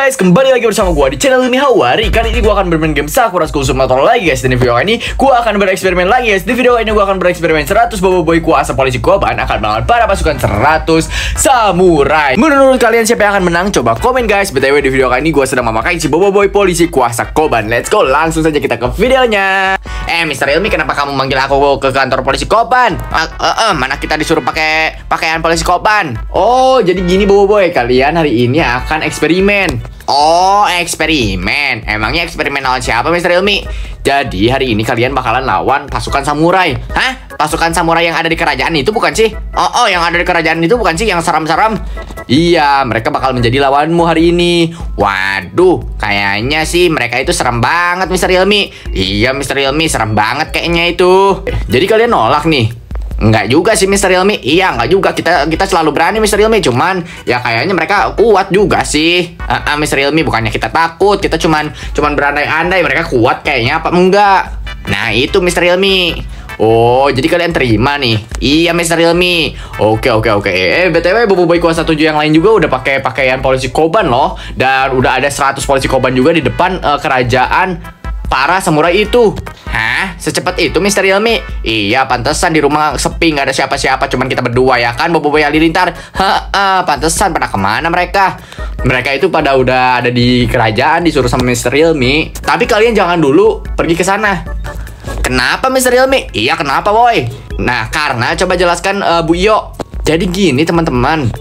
guys, kembali lagi bersama gue di channel ini Hawari. Kali ini gue akan bermain game Sakura School Simulator lagi guys. Dan di video ini gue akan bereksperimen lagi guys. Di video ini gue akan bereksperimen 100 boboiboy kuasa polisi Koban akan melawan para pasukan 100 samurai. Menurut kalian siapa yang akan menang? Coba komen guys. BTW di video kali ini gue sedang memakai si boboiboy polisi kuasa Koban. Let's go, langsung saja kita ke videonya. Mr. Ilmi, kenapa kamu manggil aku ke kantor polisi Koban? Mana kita disuruh pakai pakaian polisi Koban? Oh, jadi gini boboiboy, kalian hari ini akan eksperimen. Oh, eksperimen. Emangnya eksperimen lawan siapa, Mr. Ilmi? Jadi hari ini kalian bakalan lawan pasukan samurai. Hah? Pasukan samurai yang ada di kerajaan itu bukan sih? Oh, yang ada di kerajaan itu bukan sih yang seram-seram? Iya, mereka bakal menjadi lawanmu hari ini. Waduh, kayaknya sih mereka itu serem banget, Mr. Ilmi. Iya, Mr. Ilmi, serem banget kayaknya itu. Jadi kalian nolak nih? Enggak juga sih, Mr. Ilmi. Iya, enggak juga. Kita selalu berani, Mr. Ilmi. Cuman ya kayaknya mereka kuat juga sih. Mr. Ilmi, bukannya kita takut. Kita cuman berandai-andai mereka kuat kayaknya apa enggak. Nah, itu Mr. Ilmi. Oh, jadi kalian terima nih. Iya, Mr. Ilmi. Oke. BTW boboiboy kuasa 7 yang lain juga udah pakai pakaian polisi Koban loh. Dan udah ada 100 polisi Koban juga di depan kerajaan para samurai itu. Hah? Secepat itu, Mr. Ilmi? Iya, pantesan di rumah sepi, nggak ada siapa-siapa, cuman kita berdua ya kan, boboiboy halilintar. Pantesan pada kemana mereka? Mereka itu pada udah ada di kerajaan, disuruh sama Mr. Ilmi. Tapi kalian jangan dulu pergi ke sana. Kenapa, Mr. Ilmi? Iya, kenapa, boy? Nah, karena coba jelaskan, Bu Iyo. Jadi gini, teman-teman.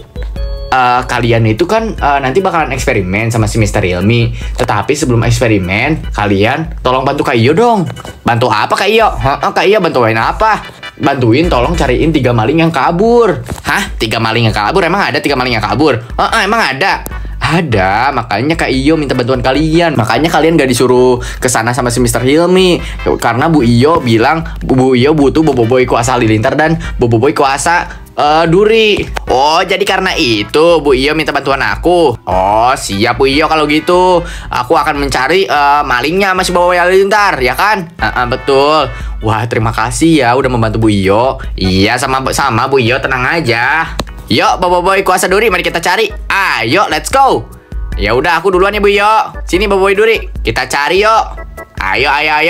Kalian itu kan nanti bakalan eksperimen sama si Mr. Ilmi. Tetapi sebelum eksperimen, kalian tolong bantu Kak Iyo dong. Bantu apa, Kak Iyo? Kak Iyo bantuin apa? Bantuin tolong cariin 3 maling yang kabur. Hah? 3 maling yang kabur? Emang ada 3 maling yang kabur? Emang ada? Ada, makanya Kak Iyo minta bantuan kalian. Makanya kalian gak disuruh kesana sama si Mr. Ilmi. Karena Bu Iyo bilang Bu Iyo butuh boboiboy kuasa halilintar dan boboiboy kuasa duri. Oh, jadi karena itu Bu Iyo minta bantuan aku. Oh, siap Bu Iyo kalau gitu. Aku akan mencari malingnya masih boboiboy halilintar, ya kan? Betul. Wah, terima kasih ya udah membantu Bu Iyo. Iya, sama Bu Iyo, tenang aja. Yuk, boboiboy kuasa duri, mari kita cari. Ayo, let's go. Ya udah, aku duluan ya Bu Iyo. Sini boboiboy duri, kita cari yuk. Ayo.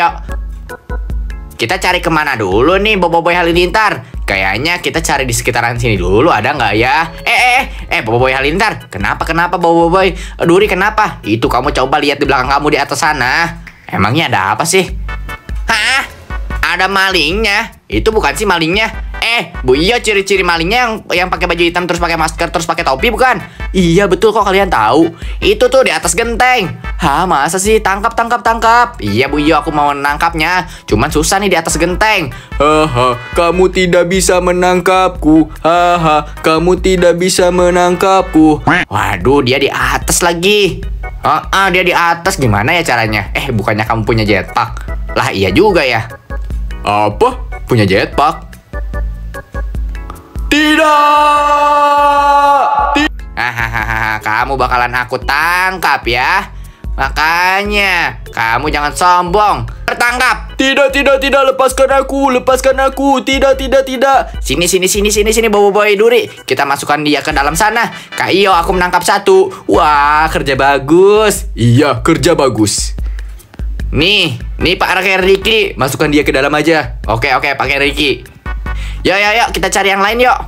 Kita cari kemana dulu nih boboiboy halilintar? Kayaknya kita cari di sekitaran sini dulu, ada nggak ya? Boboiboy halilintar, kenapa boboiboy duri, kenapa? Itu kamu coba lihat di belakang kamu di atas sana. Emangnya ada apa sih? Hah? Ada malingnya? Itu bukan sih malingnya? Bu Iyo, ciri-ciri malingnya yang pakai baju hitam terus pakai masker terus pakai topi bukan? Iya betul, kok kalian tahu? Itu tuh di atas genteng. Hah, masa sih? Tangkap. Iya Bu Iyo, aku mau menangkapnya. Cuman susah nih di atas genteng. Kamu tidak bisa menangkapku. Kamu tidak bisa menangkapku. Waduh, dia di atas lagi. Dia di atas, gimana ya caranya? Bukannya kamu punya jetpack? Lah iya juga ya. Apa? Punya jetpack? Tidak. Kamu bakalan aku tangkap ya. Makanya kamu jangan sombong. Tertangkap. Tidak, lepaskan aku. Tidak. Sini boboiboy duri. Kita masukkan dia ke dalam sana. Kak Iyo, aku menangkap 1. Wah, kerja bagus. Iya, kerja bagus. Nih Pak Ricky, masukkan dia ke dalam aja. Oke, pakai Ricky. Yuk, kita cari yang lain yuk.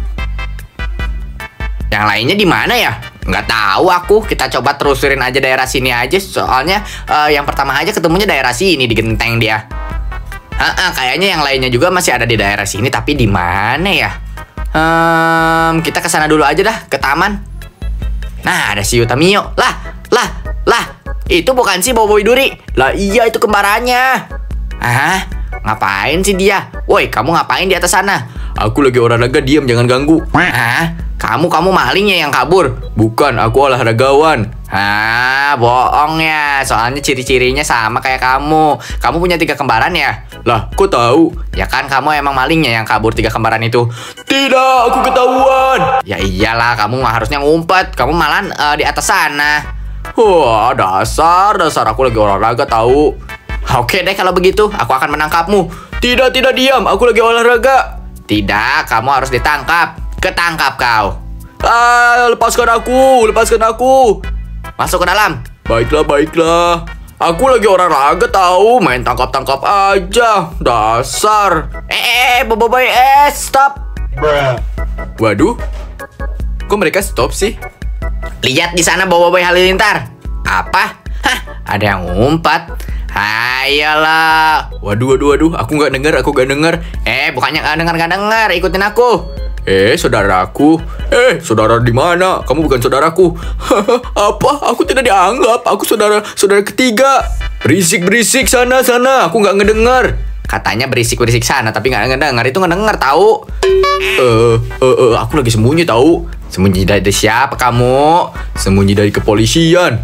Yang lainnya di mana ya? Nggak tahu aku. Kita coba telusurin aja daerah sini aja. Soalnya yang pertama aja ketemunya daerah sini di genteng dia. Kayaknya yang lainnya juga masih ada di daerah sini. Tapi di mana ya? Kita ke sana dulu aja dah, ke taman. Nah, ada si Utamio. Lah. Itu bukan sih boboiboy duri? Lah iya, itu kembarannya. Ngapain sih dia? Woi, kamu ngapain di atas sana? Aku lagi olahraga, diam, jangan ganggu. Kamu malingnya yang kabur? Bukan, aku olahragawan. Bohong ya. Soalnya ciri-cirinya sama kayak kamu. Kamu punya 3 kembaran ya? Lah, kok tahu? Ya kan kamu emang malingnya yang kabur 3 kembaran itu. Tidak, aku ketahuan. Ya iyalah, kamu harusnya ngumpet. Kamu malah di atas sana. Wah, dasar aku lagi olahraga tahu. Oke deh kalau begitu, aku akan menangkapmu. Tidak, diam, aku lagi olahraga. Tidak, kamu harus ditangkap. Ketangkap kau. Lepaskan aku. Masuk ke dalam. Baiklah, baiklah. Aku lagi olahraga tahu, main tangkap-tangkap aja. Dasar. Boboiboy, stop. Waduh. Kok mereka stop sih? Lihat di sana Boboiboy Halilintar. Apa? Hah, ada yang ngumpat. Hayalah. Waduh. Aku nggak dengar. Bukannya nggak dengar. Ikutin aku. Saudaraku. Saudara di mana? Kamu bukan saudaraku. Apa? Aku tidak dianggap. Aku saudara ketiga. Berisik sana. Aku nggak ngedengar. Katanya berisik sana, tapi nggak ngedengar. Itu ngedengar tahu. Aku lagi sembunyi tahu. Sembunyi dari siapa kamu? Sembunyi dari kepolisian.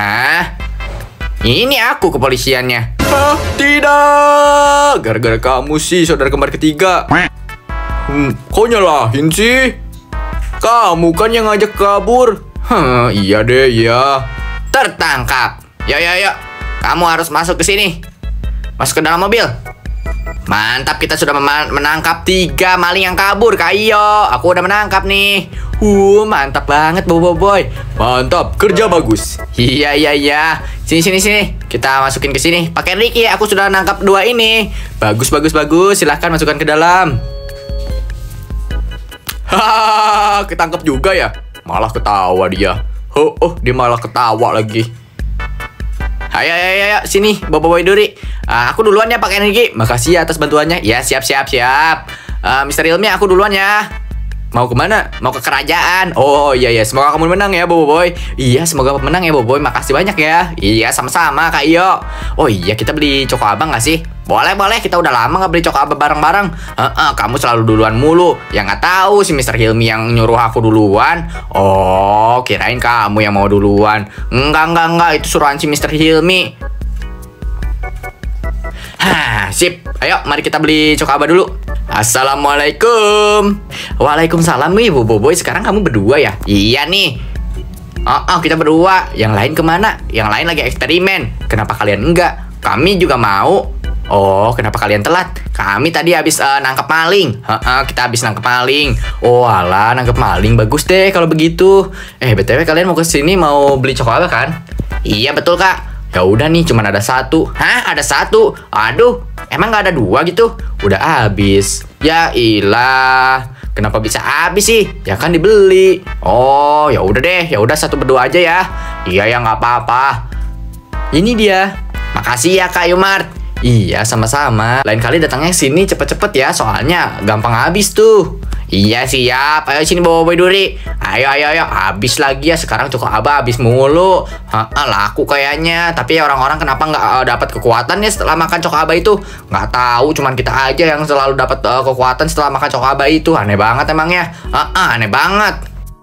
Ini aku kepolisiannya. Tidak. Gara-gara kamu sih, saudara kembar ketiga. Kok nyalahin sih? Kamu kan yang ngajak kabur. Iya deh, iya. Tertangkap. Yuk. Kamu harus masuk ke sini. Masuk ke dalam mobil. Mantap, kita sudah menangkap 3 maling yang kabur, Kayo. Aku udah menangkap nih. Mantap banget, Boboiboy. Mantap, kerja bagus. Iya. Sini. Kita masukin ke sini. Pakai Ricky, aku sudah nangkap 2 ini. Bagus. Silahkan masukkan ke dalam. Hahaha, ketangkep juga ya. Malah ketawa dia. Dia malah ketawa lagi. Ayo, sini Boboiboy Duri. Aku duluan ya Pak Energi. Makasih ya atas bantuannya. Ya, siap. Mr. Hilmi, aku duluan ya. Mau kemana? Mau ke kerajaan. Oh iya, semoga kamu menang ya Boboiboy. Iya, semoga menang ya Boboiboy. Makasih banyak ya. Iya, sama-sama Kak Iyo. Oh iya, kita beli Coko Abang gak sih? Boleh, kita udah lama gak beli Coko Abang bareng-bareng. Kamu selalu duluan mulu. Ya gak tahu si Mr. Hilmi yang nyuruh aku duluan. Oh, kirain kamu yang mau duluan. Enggak, itu suruhan si Mr. Hilmi. Sip. Ayo, mari kita beli Coko Abang dulu. Assalamualaikum. Waalaikumsalam nih Boboiboy. Sekarang kamu berdua ya? Iya nih. Kita berdua. Yang lain kemana? Yang lain lagi eksperimen. Kenapa kalian enggak? Kami juga mau. Oh, kenapa kalian telat? Kami tadi habis nangkep maling. Kita habis nangkep maling. Oh alah, nangkep maling. Bagus deh kalau begitu. BTW kalian mau kesini mau beli Coko Abang kan? Iya betul Kak. Ya udah nih, cuman ada 1. Hah, ada 1? Aduh, emang nggak ada 2 gitu? Udah habis. Ya ilah, kenapa bisa habis sih? Ya kan dibeli. Oh, ya udah deh, ya udah 1 berdua aja ya. Iya ya, nggak apa-apa. Ini dia. Makasih ya Kak Yumart. Iya, sama-sama. Lain kali datangnya sini cepet-cepet ya, soalnya gampang habis tuh. Iya siap. Ayo sini Boboiboy Duri. Ayo. Habis lagi ya. Sekarang Coko Abang habis mulu. Laku kayaknya. Tapi orang-orang kenapa nggak dapat kekuatan ya setelah makan Coko Abang itu? Nggak tahu. Cuman kita aja yang selalu dapat kekuatan setelah makan Coko Abang itu. Aneh banget emangnya. Aneh banget.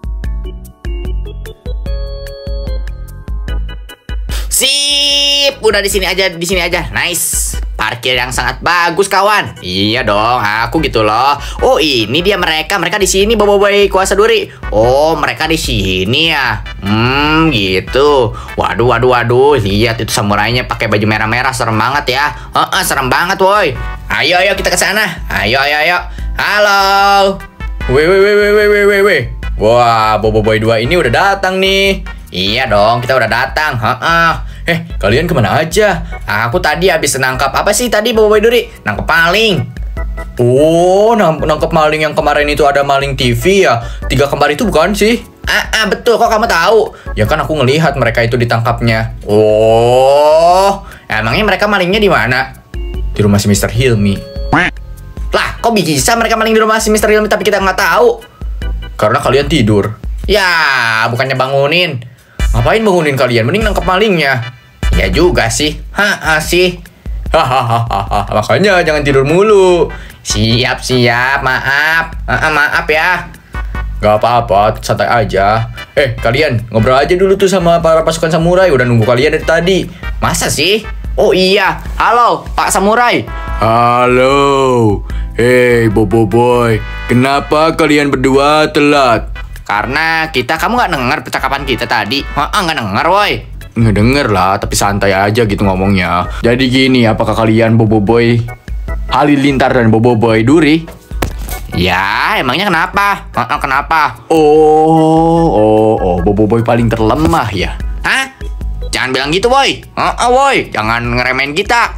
Sip. Udah di sini aja. Nice. Parkir yang sangat bagus kawan. Iya dong, aku gitu loh. Oh ini dia mereka di sini Boboiboy Kuasa Duri. Oh mereka di sini ya. Gitu. Waduh. Lihat itu samurainya pakai baju merah-merah, serem banget ya. Serem banget woi. Ayo kita ke sana. Ayo. Halo. Weh. Wah Boboiboy 2 ini udah datang nih. Iya dong, kita udah datang. Kalian kemana aja? Aku tadi habis nangkap apa sih tadi Boboiboy Duri? Nangkep maling. Oh, nangkep maling yang kemarin itu ada maling TV ya? 3 kembar itu bukan sih? Betul, kok kamu tahu? Ya kan aku ngelihat mereka itu ditangkapnya. Oh, emangnya mereka malingnya di mana? Di rumah si Mr. Hilmi. Lah, kok bisa mereka maling di rumah si Mr. Hilmi tapi kita nggak tahu? Karena kalian tidur. Ya, bukannya bangunin. Ngapain bangunin kalian? Mending nangkep malingnya. Ya juga sih. Sih. Makanya jangan tidur mulu. Siap. Maaf. Maaf ya. Gak apa-apa, santai aja. Kalian ngobrol aja dulu tuh sama para pasukan samurai. Udah nunggu kalian dari tadi. Masa sih? Oh iya. Halo, Pak Samurai. Halo. Boboiboy. Kenapa kalian berdua telat? Karena kamu nggak dengar percakapan kita tadi. Nggak dengar, woi. Nggak denger lah, tapi santai aja gitu ngomongnya. Jadi gini, apakah kalian Boboiboy Halilintar dan Boboiboy Duri? Ya, emangnya kenapa? Kenapa? Oh, Boboiboy paling terlemah ya. Hah? Jangan bilang gitu, boy. Boy, jangan ngeremehin kita.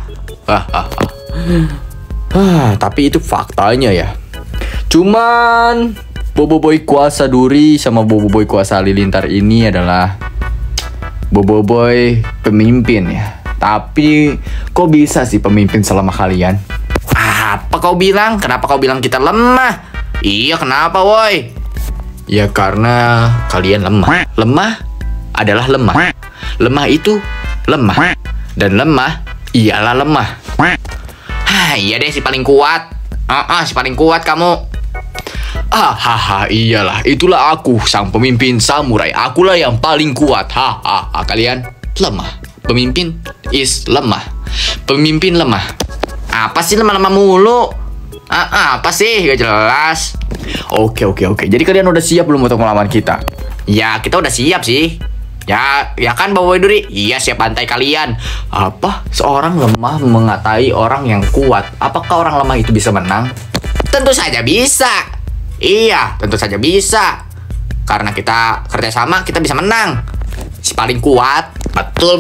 Tapi itu faktanya ya. Cuman Boboiboy kuasa duri sama Boboiboy kuasa halilintar ini adalah Boboiboy pemimpin ya. Tapi kok bisa sih pemimpin selama kalian? Apa kau bilang? Kenapa kau bilang kita lemah? Iya, kenapa, boy? Ya karena kalian lemah. Lemah adalah lemah. Lemah itu lemah. Dan lemah ialah lemah. Iya deh, si paling kuat. Si paling kuat kamu. Iyalah, itulah aku, sang pemimpin samurai. Akulah yang paling kuat. Kalian lemah. Pemimpin is lemah. Pemimpin lemah. Apa sih lemah-lemah mulu? Apa sih? Gak jelas. Oke. Jadi kalian udah siap belum untuk melawan kita? Ya, kita udah siap sih. Ya kan Boboiboy Duri? Iya, siap bantai kalian. Apa? Seorang lemah mengatai orang yang kuat. Apakah orang lemah itu bisa menang? Tentu saja bisa. Iya, tentu saja bisa. Karena kita kerjasama, kita bisa menang. Si paling kuat. Betul.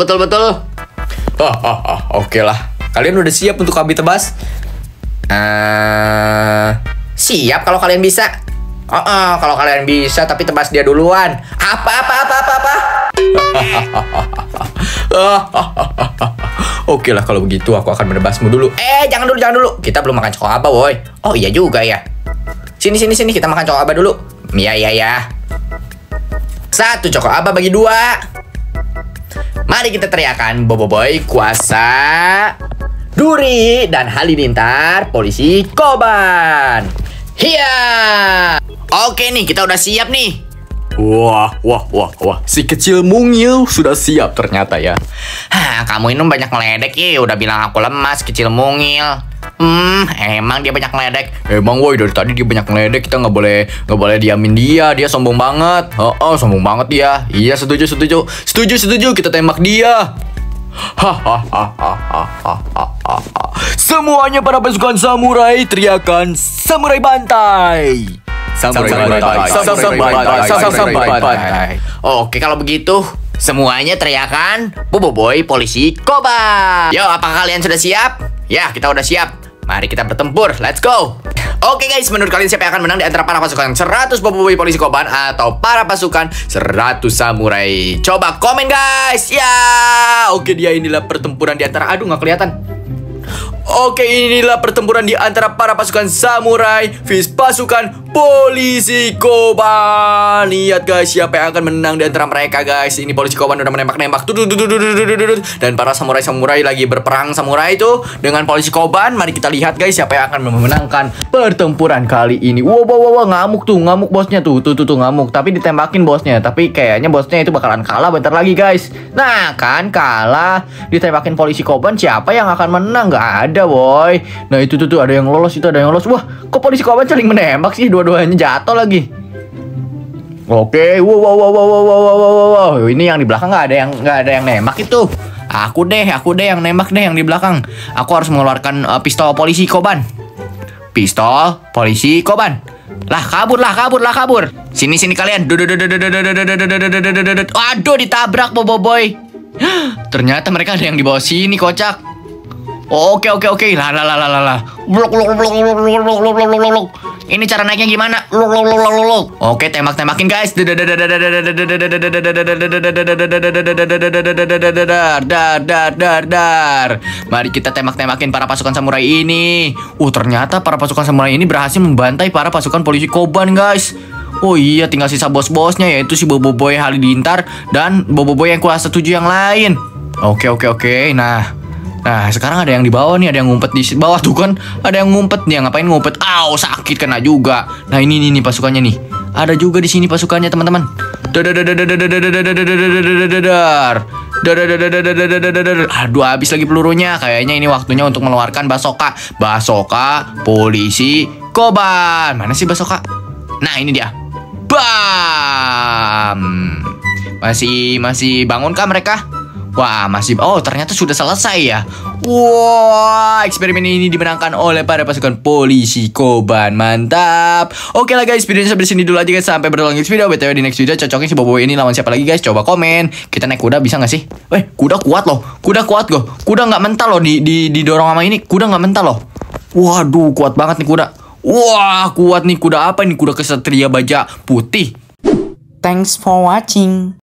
Oke lah. Kalian udah siap untuk kami tebas? Siap kalau kalian bisa. Kalau kalian bisa, tapi tebas dia duluan. Apa? Oke lah, kalau begitu aku akan menebasmu dulu. Jangan dulu. Kita belum makan cokaba, boy. Oh iya juga ya. Sini, kita makan cokaba dulu. Iya. 1 cokaba bagi 2. Mari kita teriakan Boboiboy kuasa duri dan halilintar polisi Koban. Hiya. Oke nih, kita udah siap nih. Wah. Si kecil mungil sudah siap ternyata ya. Kamu ini banyak ngeledek ya. Udah bilang aku lemas, kecil mungil. Emang dia banyak ngeledek. Emang woi, dari tadi dia banyak ngeledek. Kita nggak boleh diamin dia. Dia sombong banget. Sombong banget dia. Iya, setuju. Kita tembak dia. Semuanya para pasukan samurai teriakan samurai bantai. Samurai bantai. Oke, kalau begitu semuanya teriakan Boboiboy polisi Koban. Yo, apakah kalian sudah siap? Ya, kita udah siap. Mari kita bertempur, let's go. Oke guys, menurut kalian siapa yang akan menang di antara para pasukan 100 Boboiboy polisi Koban atau para pasukan 100 samurai? Coba komen guys. Ya, oke, inilah pertempuran di antara, aduh nggak kelihatan. Oke, inilah pertempuran di antara para pasukan samurai versus pasukan polisi Koban. Lihat guys, siapa yang akan menang di antara mereka guys. Ini polisi Koban udah menembak-nembak. Dan para samurai lagi berperang samurai itu dengan polisi Koban. Mari kita lihat guys, siapa yang akan memenangkan pertempuran kali ini. Wow, ngamuk bosnya tuh ngamuk. Tapi ditembakin bosnya. Tapi kayaknya bosnya itu bakalan kalah bentar lagi guys. Nah kan, kalah. Ditembakin polisi Koban, siapa yang akan menang? Gak ada boy. Nah itu tuh ada yang lolos, Wah, kok polisi Koban saling menembak sih? Dua-duanya jatuh lagi. Oke, wow. Ini yang di belakang nggak ada yang nembak itu. Aku deh yang nembak deh yang di belakang. Aku harus mengeluarkan pistol polisi Koban. Lah kabur. Sini kalian. Aduh, ditabrak Boboiboy. Ternyata mereka ada yang di bawah sini, kocak. Oke. Lah. Blok. Ini cara naiknya gimana? Oke, tembak-tembakin guys. Dar. Mari kita tembak-tembakin para pasukan samurai ini. Ternyata para pasukan samurai ini berhasil membantai para pasukan polisi Koban guys. Oh iya, tinggal sisa bos-bosnya, yaitu si Boboiboy halilintar dan Boboiboy yang kuasa 7 yang lain. Oke. Nah, sekarang ada yang di bawah nih, ada yang ngumpet di bawah tuh kan. Ada yang ngumpet nih, ngapain ngumpet? Sakit kena juga. Nah, ini pasukannya nih. Ada juga di sini pasukannya, teman-teman. Aduh, habis lagi pelurunya. Kayaknya ini waktunya untuk mengeluarkan basoka polisi Koban. Mana sih basoka? Nah, ini dia. Bam. Masih bangun kah mereka? Wah, masih... Oh, ternyata sudah selesai ya. Wah, eksperimen ini dimenangkan oleh para pasukan polisi Koban. Mantap. Oke lah guys, videonya sampai sini dulu aja guys. Sampai bertemu lagi di video. BTW di next video cocokin si Bobo ini lawan siapa lagi guys? Coba komen. Kita naik kuda bisa nggak sih? Kuda kuat loh. Kuda kuat loh. Kuda nggak mental loh didorong sama ini. Kuda nggak mental loh. Waduh, kuat banget nih kuda. Wah, kuat nih kuda apa nih? Kuda kesatria baja putih. Thanks for watching.